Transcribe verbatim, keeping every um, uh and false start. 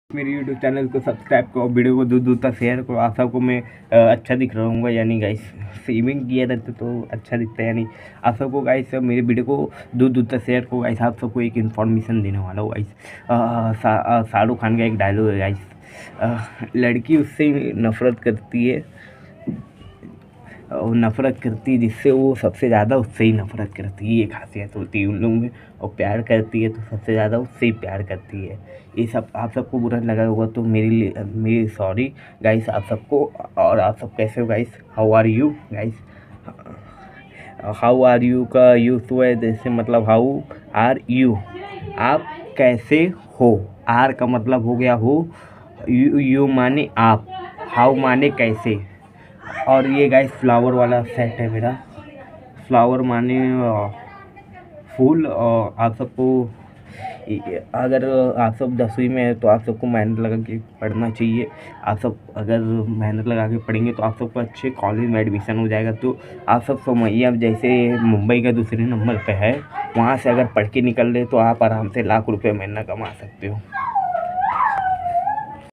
मेरे YouTube channel को subscribe करो, वीडियो को दूर दूर तक शेयर करो। आप सबको मैं अ, अच्छा दिख रहा हूँ यानी गाइस स्विमिंग किया रहता तो अच्छा दिखता है। यानी आप सबको गाइस मेरे वीडियो को दूर दूर तक शेयर करो गाइस। आप सबको एक इन्फॉर्मेशन देने वाला हूँ गाइस। शाहरुख खान का एक डायलॉग है गाइस, लड़की उससे नफरत करती है और नफ़रत करती है जिससे वो सबसे ज़्यादा उससे ही नफ़रत करती है। ये खासियत होती है उन लोगों में। और प्यार करती है तो सबसे ज़्यादा उससे ही प्यार करती है। ये सब आप सबको बुरा लगा होगा तो मेरे लिए मेरी सॉरी गाइस आप सबको। और आप सब कैसे हो guys? How are you guys? How are you का यूज़ हुआ है जैसे मतलब हाउ आर यू, आप कैसे हो। आर का मतलब हो गया हो, यू यू माने आप, हाउ माने कैसे। और ये गाइस फ्लावर वाला सेट है मेरा। फ्लावर माने फूल। और आप सबको अगर आप सब दसवीं में है तो आप सबको मेहनत लगा के पढ़ना चाहिए। आप सब अगर मेहनत लगा के पढ़ेंगे तो आप सबको अच्छे कॉलेज में एडमिशन हो जाएगा। तो आप सब समझिए, जैसे मुंबई का दूसरे नंबर पे है, वहाँ से अगर पढ़ के निकल रहे तो आप आराम से लाख रुपए महीना कमा सकते हो।